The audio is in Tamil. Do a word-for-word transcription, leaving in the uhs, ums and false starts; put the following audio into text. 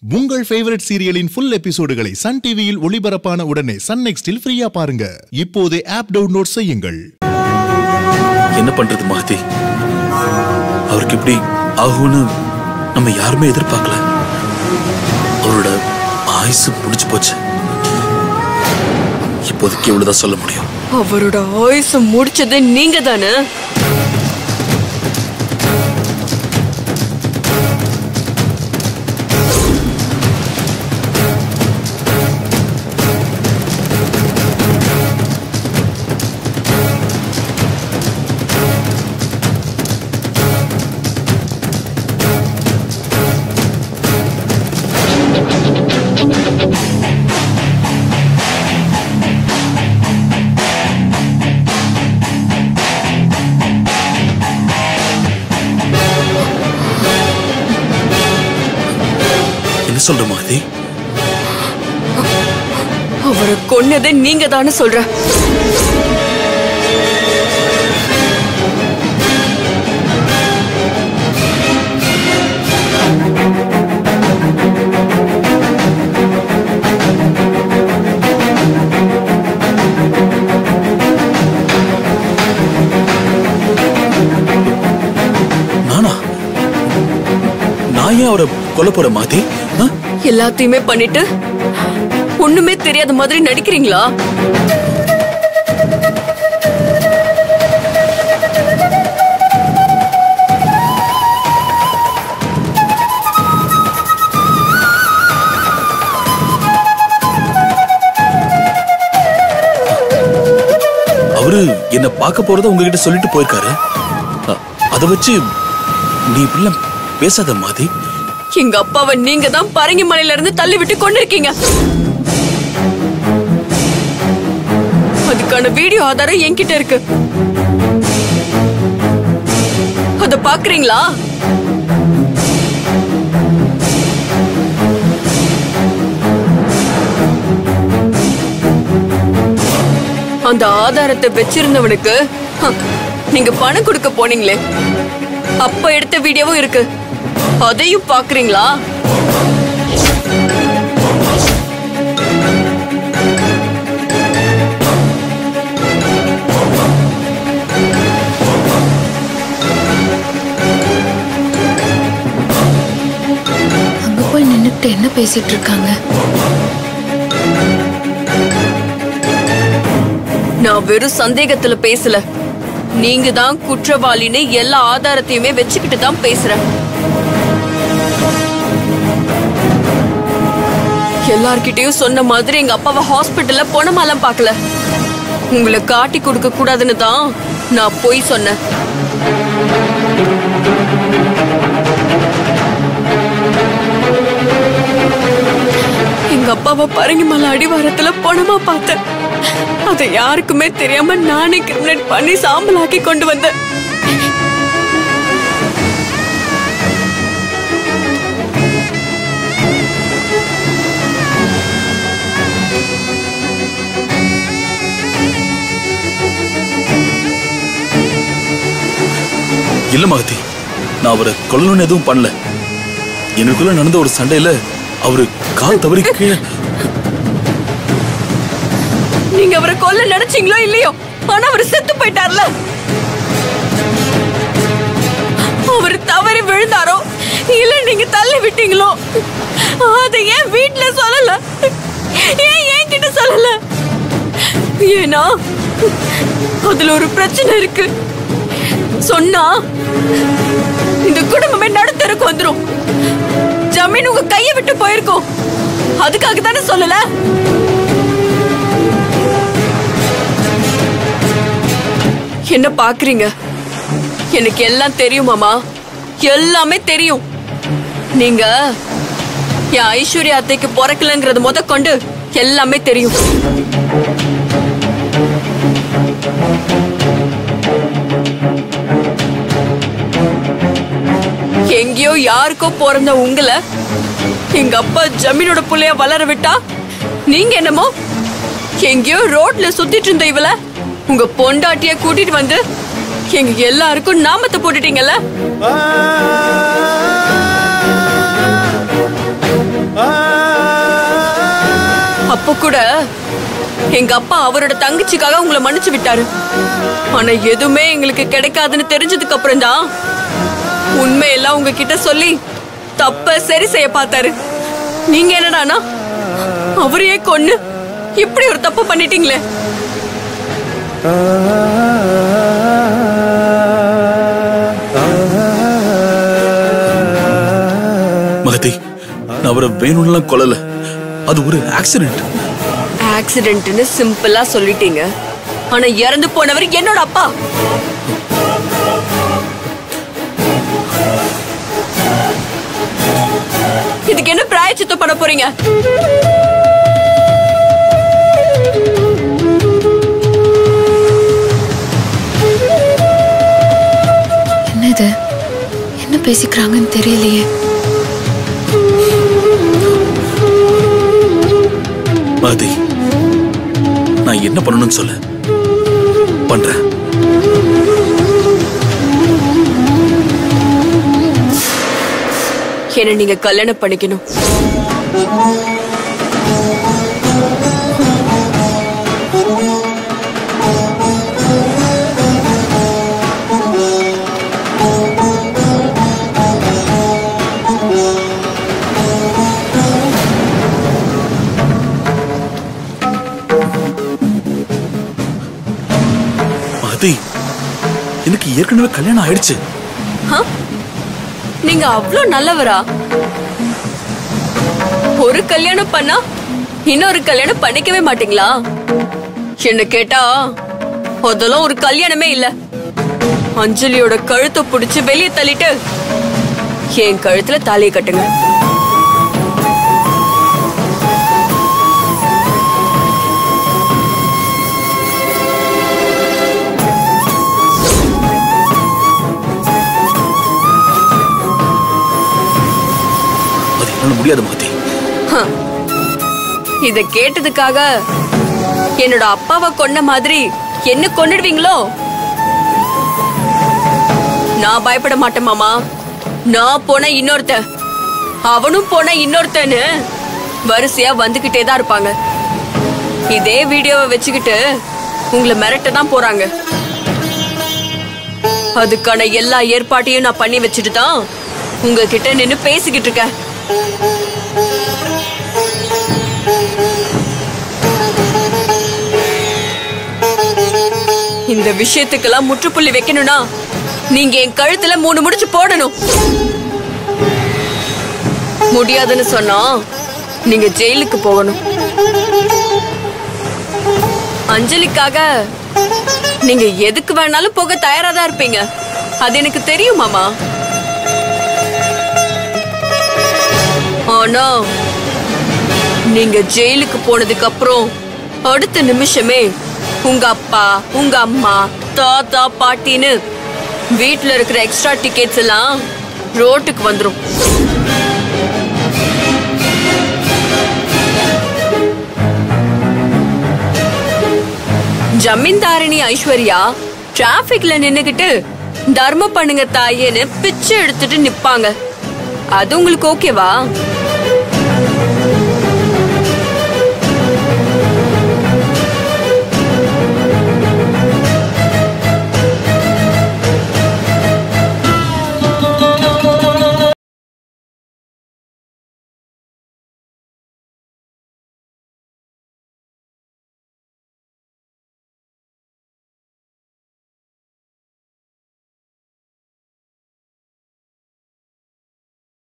உங்கள் ஃபேவரட் சீரியலின் ஃபுல் எபிசோடுகளை சன் டிவியில் ஒளிபரப்பான உடனே சன் நெக்ஸ்டில் ஃப்ரீயா பாருங்க. இப்போதே ஆப் டவுன்லோட் செய்யுங்கள். என்ன பண்றது மகதி? அவருக்கு இப்படி ஆகும்னு நம்ம யாருமே எதிர்பார்க்கல. அவரோட ஆயுசு முடிச்சு போச்சு. இப்போதைக்கு இவ்வளவுதான் சொல்ல முடியும். அவரோட ஆயுசு முடிச்சது நீங்க தானே? சொல்ற மாதிரி அவரை கொன்னதே நீங்க தானே சொல்ற? நானா? நான் ஏன் அவரை கொல்ல போற மாதிரி? எல்லாத்தையுமே பண்ணிட்டு ஒண்ணுமே தெரியாத மாதிரி நடிக்கிறீங்களா? அவரு என்ன பார்க்க போறத உங்ககிட்ட சொல்லிட்டு போயிருக்காரு. அதை வச்சு நீ இப்படிலாம் பேசாத மாதிரி. எங்க அப்பாவை நீங்க தான் பரங்கி மலையில இருந்து தள்ளி விட்டு கொண்டிருக்கீங்க. அதுக்கான வீடியோ ஆதாரம் என்கிட்ட இருக்கு. அத பாக்குறீங்களா? அந்த ஆதாரத்தை வச்சிருந்தவனுக்கு நீங்க பணம் கொடுக்க போனீங்களே, அப்ப எடுத்த வீடியோவும் இருக்கு. அதையும் பாக்குறீங்களா? அங்க போய் நின்னுட்டு என்ன பேசிட்டு இருக்காங்க? நான் வெறும் சந்தேகத்துல பேசல. நீங்க தான் குற்றவாளின்னு எல்லா ஆதாரத்தையுமே வச்சுக்கிட்டு தான் பேசுறேன். எல்லார்கிட்டயும் சொன்ன மாதிரி எங்க அப்பாவை ஹாஸ்பிட்டல்ல போனமாலாம் பாக்கல. உங்களை காட்டி கொடுக்க கூடாதுன்னு தான் நான் போய் சொன்னேன். எங்க அப்பாவை பரங்கிமலை அடிவாரத்துல போனமா பார்த்தேன். அதை யாருக்குமே தெரியாம நானே கிரிமினேட் பண்ணி சாம்பலாக்கி கொண்டு வந்தேன். இல்ல மகதி, நான் அவரை கொல்லணும்னு எதுவும் பண்ணல. எனக்குள்ள நடந்த ஒரு சண்டையில அவரு கால் தவறி கீழே. நீங்க அவரை கொல்ல நினைச்சீங்களோ இல்லையோ, ஆனா அவர் செத்து போயிட்டார்ல. அவர் தவறி விழுந்தாரோ இல்ல நீங்க தள்ளி விட்டீங்களோ, அதை ஏன் வீட்டுல சொல்லல? ஏன் என்கிட்ட சொல்லல? ஏன்னா அதுல ஒரு பிரச்சனை இருக்கு. சொன்னா இந்த குடும்பமே நடுத்தருக்கு வந்துரும். ஜமீன் உங்க கையை விட்டு போயிருக்கோம். அதுக்காக தானே சொல்லல? என்ன பாக்குறீங்க? எனக்கு எல்லாம் தெரியும் மாமா, எல்லாமே தெரியும். நீங்க என் ஐஸ்வர்யா அத்தைக்கு பிறக்கலங்கிறது முத கொண்டு எல்லாமே தெரியும். எங்கேயோ யாருக்கோ பிறந்த உங்களை எங்க அப்பா ஜமீனோட புள்ளைய வளர விட்டா, நீங்க என்னமோ எங்கேயோ ரோட்ல சுத்திட்டு இருந்த இவள உங்க பொண்டாட்டிய கூட்டிட்டு வந்து எங்க எல்லாருக்கும் நாமத்தை போட்டுட்டீங்கல்ல. அப்ப கூட எங்க அப்பா அவரோட தங்கச்சிக்காக உங்களை மன்னிச்சு விட்டாரு. ஆனா எதுவுமே எங்களுக்கு கிடைக்காதுன்னு தெரிஞ்சதுக்கு அப்புறம் தான் உண்மையெல்லாம் உங்ககிட்ட சொல்லி தப்ப சரி செய்ய பார்த்தாரு. நீங்க என்னடானா அவரையே கொன்னு இப்படி ஒரு தப்பு பண்ணிட்டீங்களே. மகதி, நான் அவரை வேணும்லாம் கொல்லல. அது ஒரு ஆக்சிடென்ட். ஆக்சிடென்ட்னு சிம்பிளா சொல்லிட்டீங்க. ஆனா இறந்து போனவர் என்னோட அப்பா. இதுக்கு என்ன பிராயச்சித்தம் பண்ண போறீங்க? என்னது, என்ன பேசிக்கிறாங்கன்னு தெரியலையே. மகதி, நான் என்ன பண்ணணும்னு சொல்ல பண்றேன். என்ன நீங்க கல்யாணம் பண்ணிக்கணும். மகதி, எனக்கு ஏற்கனவே கல்யாணம் ஆயிடுச்சு. நீங்க அவ்வளவு நல்லவரா? ஒரு கல்யாணம் பண்ணா இன்னொரு கல்யாணம் பண்ணிக்கவே மாட்டீங்களா? என்ன கேட்டா அதெல்லாம் ஒரு கல்யாணமே இல்ல. அஞ்சலியோட கழுத்தை புடிச்சு வெளியே தள்ளிட்டு என் கழுத்துல தாலியை கட்டுங்க. முடியாது மகதி. இத கேட்டதுக்காக என்னோட அப்பாவை கொன்ன மாதிரி என்ன கொன்னுடுவீங்களோ? நான் பயப்பட மாட்டேன் மாமா. நான் போன இன்னொருத்த, அவனும் போன இன்னொருத்தன்னு வரிசையா வந்துகிட்டே தான் இருப்பாங்க. இதே வீடியோவை வச்சுக்கிட்டு உங்களை மிரட்ட தான் போறாங்க. அதுக்கான எல்லா ஏற்பாட்டையும் நான் பண்ணி வச்சுட்டு தான் உங்ககிட்ட நின்னு பேசிக்கிட்டு இருக்கேன். இந்த விஷயத்துக்கெல்லாம் முற்றுப்புள்ளி வைக்கணும்னா நீங்க என் கழுத்துல மூணு முடிச்சு போடணும். முடியாதுன்னு சொன்னா நீங்க ஜெயிலுக்கு போகணும். அஞ்சலிக்காக நீங்க எதுக்கு வேணாலும் போக தயாரா தான் இருப்பீங்க. அது எனக்கு தெரியும் மாமா. ஆனா நீங்க ஜெயிலுக்கு போனதுக்கு அப்புறம் அடுத்த நிமிஷமே உங்க அப்பா, உங்க அம்மா, தாத்தா, பாட்டின்னு வீட்டுல இருக்கிற எக்ஸ்ட்ரா டிக்கெட்ஸ் எல்லாம் ரோட்டுக்கு வந்துரும். ஜமீன்தாரணி ஐஸ்வர்யா டிராபிக்ல நின்னுகிட்டு தர்மம் பண்ணுங்க தாயேன்னு பிச்சை எடுத்துட்டு நிப்பாங்க. அது உங்களுக்கு ஓகேவா?